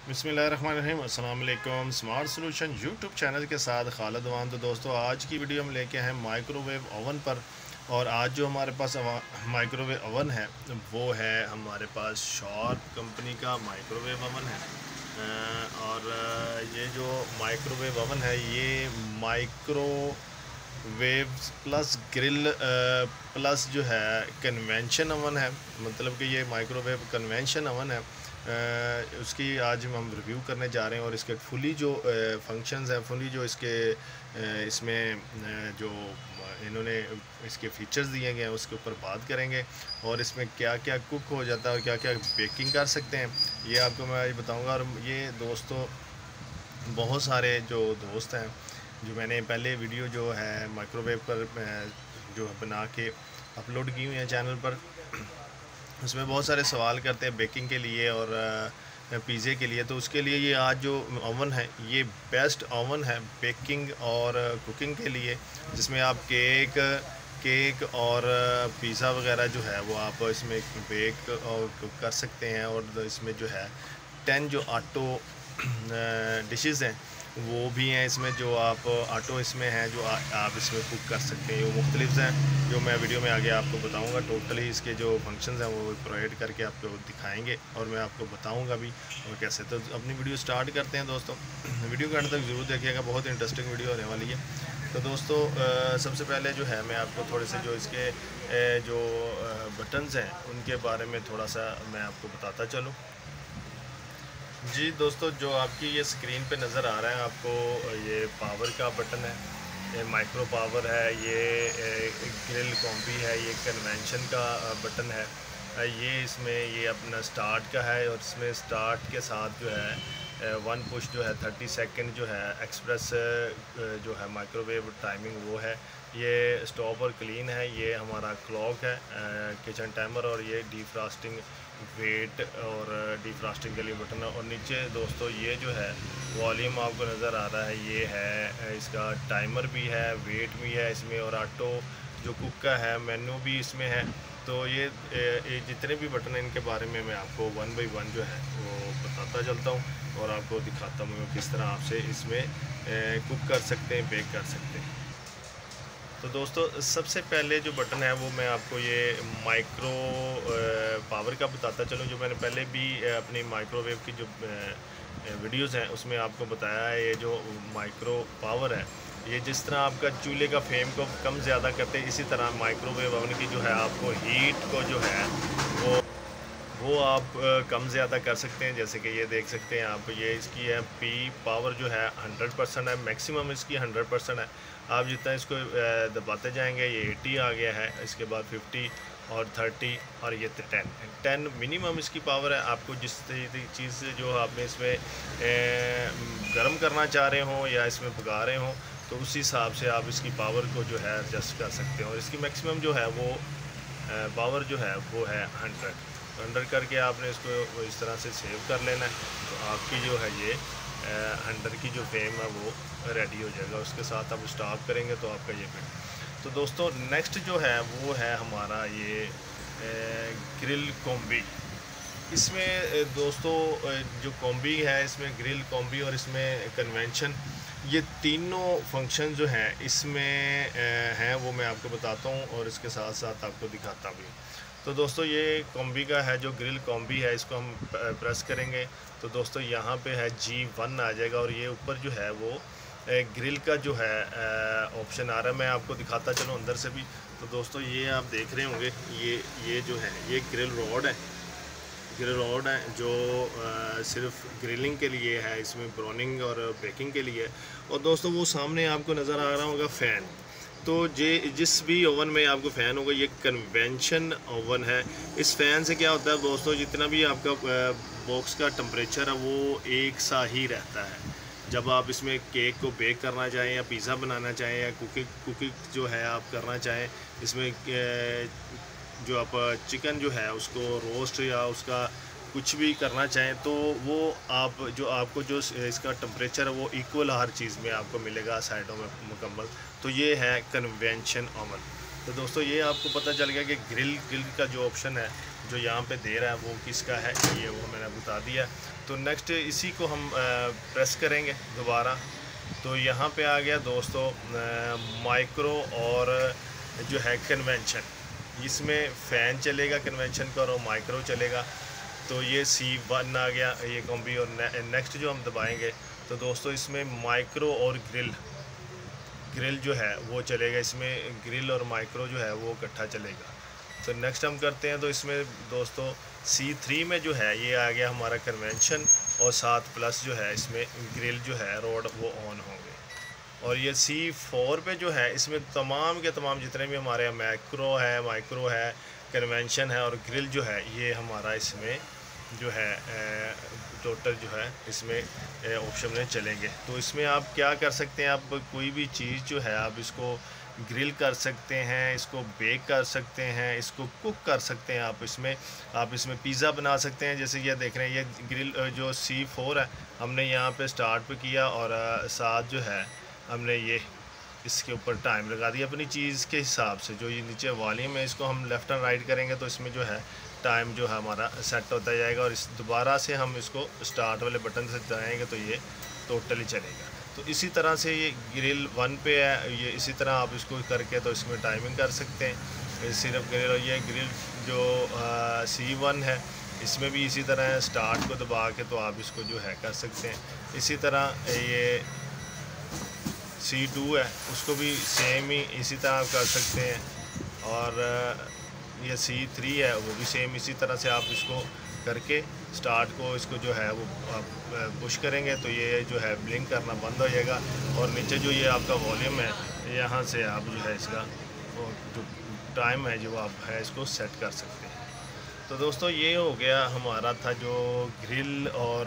बिस्मिल्लाहिर्रहमानिर्रहीम। अस्सलाम वालेकुम। स्मार्ट सोल्यूशन यूट्यूब चैनल के साथ खालिद अवान। तो दोस्तों, आज की वीडियो हम लेके हैं माइक्रोवेव ओवन पर। और आज जो हमारे पास माइक्रोवेव ओवन है वो है हमारे पास शॉर्प कंपनी का माइक्रोवेव ओवन है। ये जो माइक्रोवेव ओवन है ये माइक्रोवेव्स प्लस ग्रिल प्लस जो है कन्वेंशन ओवन है। मतलब कि ये माइक्रोवेव कन्वेंशन ओवन है। उसकी आज हम रिव्यू करने जा रहे हैं और इसके फुली जो फंक्शंस हैं, फुली जो इसके इसमें जो इन्होंने इसके फीचर्स दिए गए हैं उसके ऊपर बात करेंगे। और इसमें क्या क्या कुक हो जाता है और क्या क्या बेकिंग कर सकते हैं ये आपको मैं आज बताऊंगा। और ये दोस्तों, बहुत सारे जो दोस्त हैं जो मैंने पहले वीडियो जो है माइक्रोवेव पर जो बना के अपलोड की हुई है चैनल पर, उसमें बहुत सारे सवाल करते हैं बेकिंग के लिए और पिज़्ज़े के लिए। तो उसके लिए ये आज जो ओवन है ये बेस्ट ओवन है बेकिंग और कुकिंग के लिए, जिसमें आप केक और पिज़्ज़ा वगैरह जो है वो आप इसमें बेक और कुक कर सकते हैं। और इसमें जो है 10 जो ऑटो डिशेज़ हैं वो भी हैं इसमें, जो आप ऑटो इसमें हैं जो आप इसमें कुक कर सकते हैं। वो मुख्तलिफ हैं जो मैं वीडियो में आगे आपको बताऊंगा। टोटली इसके जो फंक्शंस हैं वो प्रोवाइड करके आपको दिखाएंगे और मैं आपको बताऊंगा भी और कैसे। तो अपनी वीडियो स्टार्ट करते हैं दोस्तों। वीडियो के अंत तक ज़रूर देखिएगा, बहुत इंटरेस्टिंग वीडियो होने वाली है। तो दोस्तों, सबसे पहले जो है मैं आपको थोड़े से जो इसके जो बटन्स हैं उनके बारे में थोड़ा सा मैं आपको बताता चलूँ। जी दोस्तों, जो आपकी ये स्क्रीन पे नज़र आ रहा है आपको, ये पावर का बटन है, ये माइक्रो पावर है, ये ग्रिल कॉम्बी है, ये कन्वेंशन का बटन है, ये इसमें ये अपना स्टार्ट का है। और इसमें स्टार्ट के साथ जो है वन पुश जो है 30 सेकंड जो है एक्सप्रेस जो है माइक्रोवेव टाइमिंग वो है। ये स्टॉप और क्लीन है, ये हमारा क्लॉक है, किचन टाइमर, और ये डीफ्रास्टिंग वेट और डीफ्रास्टिंग के लिए बटन है। और नीचे दोस्तों ये जो है वॉल्यूम आपको नज़र आ रहा है, ये है इसका टाइमर भी है, वेट भी है इसमें, और ऑटो जो कुक का है मेन्यू भी इसमें है। तो ये जितने भी बटन हैं इनके बारे में मैं आपको वन बाई वन जो है वो बताता चलता हूँ और आपको दिखाता हूँ किस तरह आपसे इसमें कुक कर सकते हैं, बेक कर सकते हैं। तो दोस्तों, सबसे पहले जो बटन है वो मैं आपको ये माइक्रो पावर का बताता चलूँ। जो मैंने पहले भी अपनी माइक्रोवेव की जो वीडियोज़ हैं उसमें आपको बताया है, ये जो माइक्रो पावर है ये जिस तरह आपका चूल्हे का फ्लेम को कम ज़्यादा करते हैं, इसी तरह माइक्रोवेव ओवन की जो है आपको हीट को जो है वो आप कम ज़्यादा कर सकते हैं। जैसे कि ये देख सकते हैं आप, ये इसकी है पी पावर जो है 100% है, मैक्सिमम इसकी 100% है। आप जितना इसको दबाते जाएंगे ये 80 आ गया है, इसके बाद 50 और 30 और ये 10 मिनिमम इसकी पावर है। आपको जिस चीज़ से जो आपने इसमें गर्म करना चाह रहे हों या इसमें पका रहे हों तो उस हिसाब से आप इसकी पावर को जो है एडजस्ट कर सकते हैं। और इसकी मैक्सिमम जो है वो पावर जो है वो है 100 करके आपने इसको इस तरह से सेव कर लेना है। तो आपकी जो है ये 100 की जो फ्लेम है वो रेडी हो जाएगा। उसके साथ आप स्टॉप करेंगे तो आपका ये फिर। तो दोस्तों, नेक्स्ट जो है वो है हमारा ये ग्रिल कॉम्बी। इसमें दोस्तों जो कॉम्बी है इसमें ग्रिल कॉम्बी और इसमें कन्वेंशन, ये तीनों फंक्शन जो हैं इसमें हैं वो मैं आपको बताता हूँ और इसके साथ साथ आपको दिखाता भी। तो दोस्तों, ये कॉम्बी का है जो ग्रिल कॉम्बी है, इसको हम प्रेस करेंगे तो दोस्तों यहाँ पे है G1 आ जाएगा और ये ऊपर जो है वो ग्रिल का जो है ऑप्शन आ रहा है। मैं आपको दिखाता चलूँ अंदर से भी। तो दोस्तों, ये आप देख रहे होंगे ये जो है ये ग्रिल रॉड है, ग्रिल रॉड है जो सिर्फ ग्रिलिंग के लिए है, इसमें ब्राउनिंग और बेकिंग के लिए। और दोस्तों, वो सामने आपको नज़र आ रहा होगा फ़ैन। तो जिस भी ओवन में आपको फ़ैन होगा ये कन्वेंशन ओवन है। इस फ़ैन से क्या होता है दोस्तों, जितना भी आपका बॉक्स का टेम्परेचर है वो एक सा ही रहता है। जब आप इसमें केक को बेक करना चाहें या पिज़्ज़ा बनाना चाहें या कुकिंग जो है आप करना चाहें, इसमें जो आप चिकन जो है उसको रोस्ट या उसका कुछ भी करना चाहें तो वो आप जो आपको जो इसका टेम्परेचर है वो इक्वल हर चीज़ में आपको मिलेगा साइडों में मुकम्मल। तो ये है कन्वेंशन ओवन। तो दोस्तों, ये आपको पता चल गया कि ग्रिल का जो ऑप्शन है जो यहाँ पे दे रहा है वो किसका है, ये वो मैंने बता दिया। तो नेक्स्ट इसी को हम प्रेस करेंगे दोबारा, तो यहाँ पे आ गया दोस्तों माइक्रो और जो है कन्वेंशन, इसमें फ़ैन चलेगा कन्वेंशन का और माइक्रो चलेगा। तो ये C1 आ गया ये कॉम्बी। और नेक्स्ट जो हम दबाएंगे तो दोस्तों इसमें माइक्रो और ग्रिल जो है वो चलेगा, इसमें ग्रिल और माइक्रो जो है वो इकट्ठा चलेगा। तो नेक्स्ट हम करते हैं, तो इसमें दोस्तों C3 में जो है ये आ गया हमारा कन्वेंशन और 7+ जो है इसमें ग्रिल जो है रोड वो ऑन होंगे। और ये C4 पे जो है इसमें तमाम के तमाम जितने भी हमारे माइक्रो है कन्वेंशन है और ग्रिल जो है ये हमारा इसमें जो है टोटल जो है इसमें ऑप्शन में चलेंगे। तो इसमें आप क्या कर सकते हैं, आप कोई भी चीज़ जो है आप इसको ग्रिल कर सकते हैं, इसको बेक कर सकते हैं, इसको कुक कर सकते हैं। आप इसमें पिज़्ज़ा बना सकते हैं। जैसे ये देख रहे हैं ये ग्रिल जो C4 है हमने यहाँ पे स्टार्ट पे किया और साथ जो है हमने ये इसके ऊपर टाइम लगा दिया अपनी चीज़ के हिसाब से। जो ये नीचे वॉल्यूम है इसको हम लेफ़्ट एंड राइट करेंगे तो इसमें जो है टाइम जो है हमारा सेट होता जाएगा। और इस दोबारा से हम इसको स्टार्ट वाले बटन से दबाएंगे तो ये टोटली चलेगा। तो इसी तरह से ये ग्रिल 1 पे है, ये इसी तरह आप इसको करके तो इसमें टाइमिंग कर सकते हैं। सिर्फ ग्रिल और ये ग्रिल जो C1 है इसमें भी इसी तरह है, स्टार्ट को दबा के तो आप इसको जो है कर सकते हैं। इसी तरह ये C2 है उसको भी सेम ही इसी तरह आप कर सकते हैं। और ये C3 है वो भी सेम इसी तरह से आप इसको करके स्टार्ट को इसको जो है वो आप पुश करेंगे तो ये जो है ब्लिंक करना बंद हो जाएगा। और नीचे जो ये आपका वॉल्यूम है यहाँ से आप जो है इसका जो टाइम है जो आप है इसको सेट कर सकते हैं। तो दोस्तों ये हो गया हमारा था जो ग्रिल और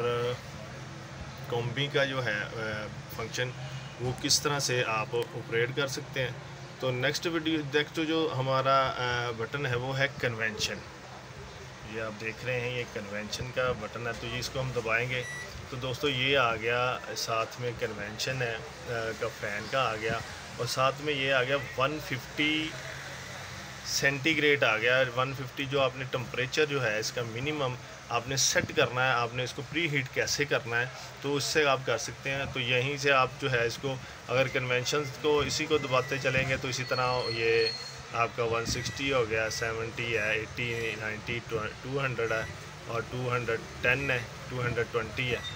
कॉम्बी का जो है फंक्शन वो किस तरह से आप ऑपरेट कर सकते हैं। तो नेक्स्ट जो हमारा बटन है वो है कन्वेंशन। ये आप देख रहे हैं ये कन्वेंशन का बटन है, तो ये इसको हम दबाएंगे तो दोस्तों ये आ गया, साथ में कन्वेंशन है का फ़ैन का आ गया और साथ में ये आ गया 150 सेंटीग्रेड आ गया। 150 जो आपने टेम्परेचर जो है इसका मिनिमम आपने सेट करना है, आपने इसको प्री हीट कैसे करना है तो उससे आप कर सकते हैं। तो यहीं से आप जो है इसको अगर कन्वेंशन को इसी को दबाते चलेंगे तो इसी तरह ये आपका 160 हो गया, 70 है, 80, 90, 200 है और 210 है, 220 है,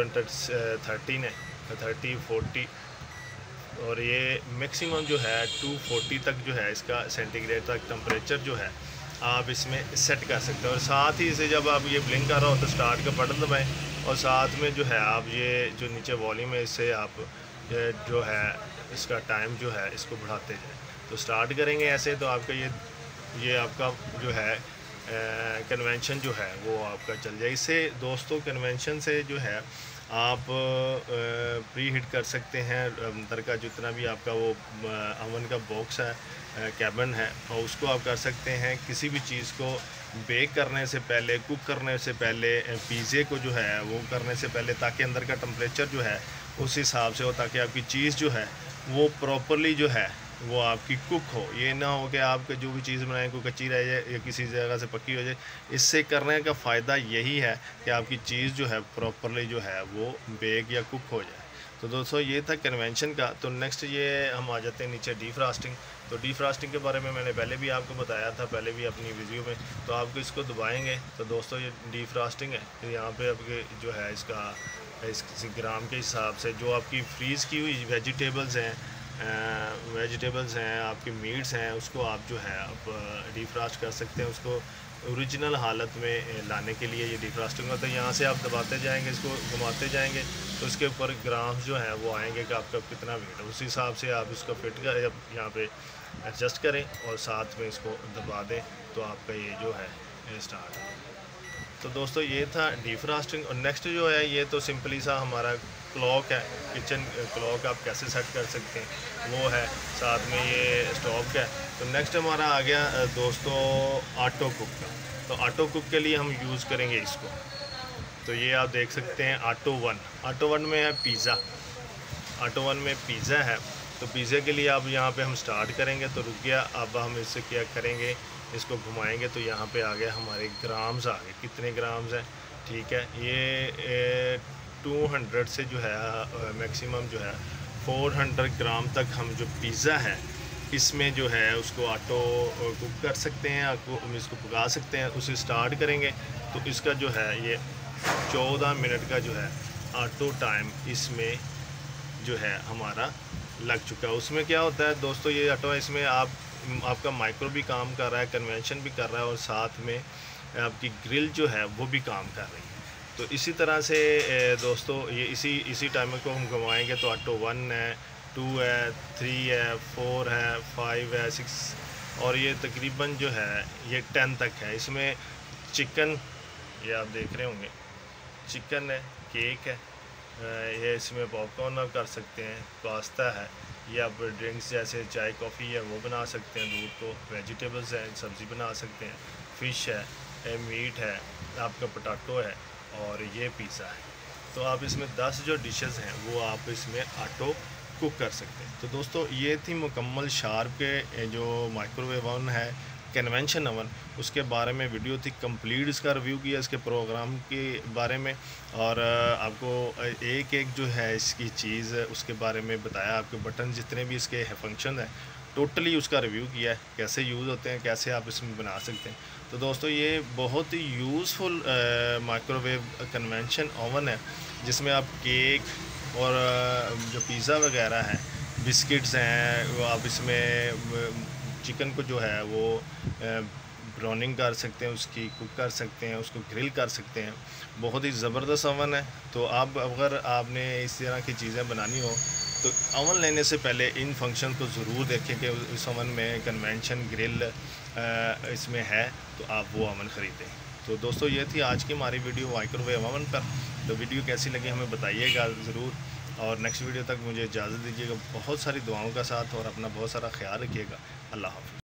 213 है, 30, 40 और ये मैक्सिमम जो है 240 तक जो है इसका सेंटीग्रेड तक टेम्परेचर जो है आप इसमें सेट कर सकते हैं। और साथ ही इसे जब आप ये ब्लिंक कर रहा हो तो स्टार्ट का बटन दबाएं और साथ में जो है आप ये जो नीचे वॉल्यूम है इससे आप जो है इसका टाइम जो है इसको बढ़ाते जाएं। तो स्टार्ट करेंगे ऐसे तो आपका ये आपका जो है कन्वेंशन जो है वो आपका चल जाए। इससे दोस्तों कन्वेंशन से जो है आप प्री हीट कर सकते हैं अंदर का जितना भी आपका वो अवन का बॉक्स है कैबिन है और उसको आप कर सकते हैं किसी भी चीज़ को बेक करने से पहले, कुक करने से पहले, पिज़्ज़े को जो है वो करने से पहले, ताकि अंदर का टेम्परेचर जो है उस हिसाब से हो, ताकि आपकी चीज़ जो है वो प्रॉपरली जो है वो आपकी कुक हो। ये ना हो कि आप जो भी चीज़ बनाएं कोई कच्ची रह जाए या किसी जगह से पक्की हो जाए। इससे करने का फ़ायदा यही है कि आपकी चीज़ जो है प्रॉपरली जो है वो बेक या कुक हो जाए। तो दोस्तों ये था कन्वेंशन का। तो नेक्स्ट ये हम आ जाते हैं नीचे डीफ्रास्टिंग। तो डीफ्रास्टिंग के बारे में मैंने पहले भी आपको बताया था, पहले भी अपनी वीडियो में। तो आपको इसको दबाएंगे तो दोस्तों ये डीफ्रास्टिंग है। तो यहाँ पे आपके जो है इसका इस ग्राम के हिसाब से जो आपकी फ्रीज़ की हुई वेजिटेबल्स हैं आपके मीट्स हैं उसको आप जो है आप डीफ्रास्ट कर सकते हैं। उसको ओरिजिनल हालत में लाने के लिए ये डीफ्रास्टिंग होता है। यहाँ से आप दबाते जाएंगे, इसको घुमाते जाएंगे तो इसके ऊपर ग्राम्स जो है वो आएंगे कि आपका कितना वेट है। उस हिसाब से आप इसको फिट कर यहाँ पे एडजस्ट करें और साथ में इसको दबा दें तो आपका ये जो है स्टार्ट है। तो दोस्तों ये था डीफ्रास्टिंग। और नेक्स्ट जो है ये तो सिंपली सा हमारा क्लॉक है, किचन क्लॉक आप कैसे सेट कर सकते हैं वो है, साथ में ये स्टोव का है। तो नेक्स्ट हमारा आ गया दोस्तों ऑटो कुक का। तो ऑटो कुक के लिए हम यूज़ करेंगे इसको। तो ये आप देख सकते हैं ऑटो वन में है पिज़्ज़ा, ऑटो वन में पिज़्ज़ा है। तो पिज़्ज़ा के लिए अब यहाँ पे हम स्टार्ट करेंगे तो रुक गया। अब हम इससे क्या करेंगे इसको घुमाएंगे तो यहाँ पे आ गया हमारे ग्राम्स आ गए। कितने ग्राम्स हैं, ठीक है, ये 200 से जो है मैक्सिमम जो है 400 ग्राम तक हम जो पिज़्ज़ा है इसमें जो है उसको ऑटो कुक कर सकते हैं, हम इसको पका सकते हैं। उसे स्टार्ट करेंगे तो इसका जो है ये 14 मिनट का जो है ऑटो टाइम इसमें जो है हमारा लग चुका है। उसमें क्या होता है दोस्तों, ये ऑटो इसमें आपका माइक्रो भी काम कर रहा है, कन्वेंशन भी कर रहा है, और साथ में आपकी ग्रिल जो है वो भी काम कर रही है। तो इसी तरह से दोस्तों ये इसी टाइमर को हम घुमाएंगे तो ऑटो 1 है, 2 है, 3 है, 4 है, 5 है, 6 और ये तकरीबन जो है ये 10 तक है। इसमें चिकन, ये आप देख रहे होंगे, चिकन है, केक है, ये इसमें पॉपकॉर्न आप कर सकते हैं, पास्ता है, ये आप ड्रिंक्स जैसे चाय कॉफ़ी है वो बना सकते हैं, दूध को, वेजिटेबल्स हैं, सब्ज़ी बना सकते हैं, फ़िश है, मीट है, आपका पोटैटो है, और ये पिज़्ज़ा है। तो आप इसमें 10 जो डिशेस हैं वो आप इसमें ऑटो कुक कर सकते हैं। तो दोस्तों ये थी मुकम्मल शार्प के जो माइक्रोवेव ओवन है, कन्वेंशन ओवन, उसके बारे में वीडियो थी कंप्लीट। इसका रिव्यू किया इसके प्रोग्राम के बारे में, और आपको एक एक जो है इसकी चीज़ उसके बारे में बताया। आपके बटन जितने भी इसके फंक्शन है टोटली उसका रिव्यू किया है, कैसे यूज़ होते हैं, कैसे आप इसमें बना सकते हैं। तो दोस्तों ये बहुत ही यूज़फुल माइक्रोवेव कन्वेंशन ओवन है, जिसमें आप केक और जो पिज़्ज़ा वगैरह हैं, बिस्किट्स हैं, वो आप इसमें चिकन को जो है वो ब्राउनिंग कर सकते हैं, उसकी कुक कर सकते हैं, उसको ग्रिल कर सकते हैं। बहुत ही ज़बरदस्त ओवन है। तो आप अगर आपने इस तरह की चीज़ें बनानी हो तो ओवन लेने से पहले इन फंक्शन को ज़रूर देखें कि इस ओवन में कन्वेंशन ग्रिल इसमें है, तो आप वो ओवन ख़रीदें। तो दोस्तों ये थी आज की हमारी वीडियो माइक्रोवेव ओवन पर। तो वीडियो कैसी लगी हमें बताइएगा ज़रूर, और नेक्स्ट वीडियो तक मुझे इजाज़त दीजिएगा बहुत सारी दुआओं का साथ, और अपना बहुत सारा ख्याल रखिएगा। अल्लाह हाफ़िज़।